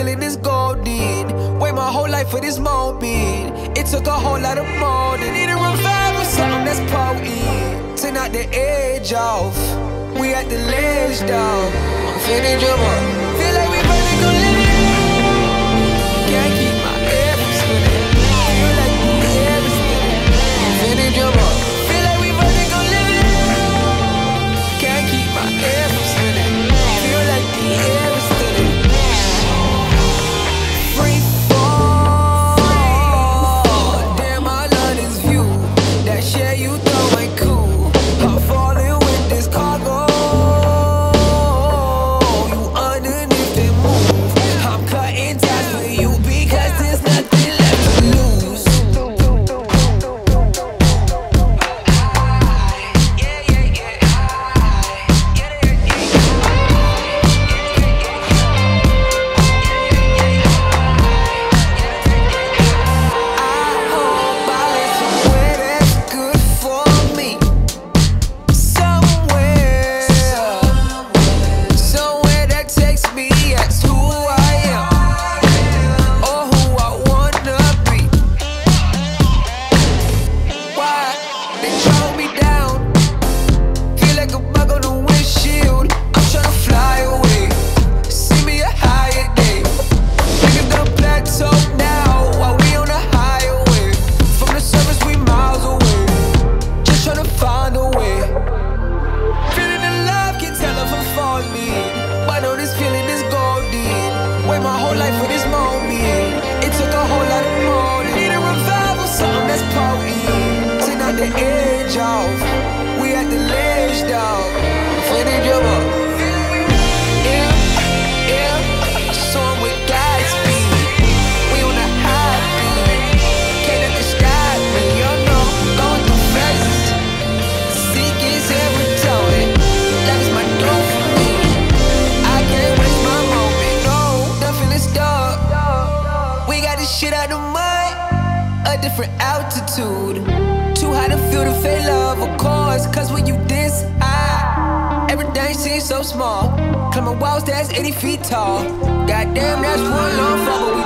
feeling is golden. Wait my whole life for this moment. It took a whole lot of more. They need a revival, something that's potent. To knock the edge off. We at the ledge, dog. I'm finna jump up. Feel like we about to go live it. Can't keep my head from spinning. Feel like the air is spinning. I'm finna jump up. Feel like we about to go live it. Can't keep my head from spinning. Feel like the air is spinning. Free fall. Damn, I love this view. That shit you throw ain't cool. I'm falling with this cargo. You underneath the move. I'm cutting ties with you because there's nothing left to lose. Shit out the mud, a different altitude. Too high to feel the fade love, of course. Cause when you this high, everything seems so small. Climbing walls that's 80 feet tall. Goddamn, that's one long fall, but we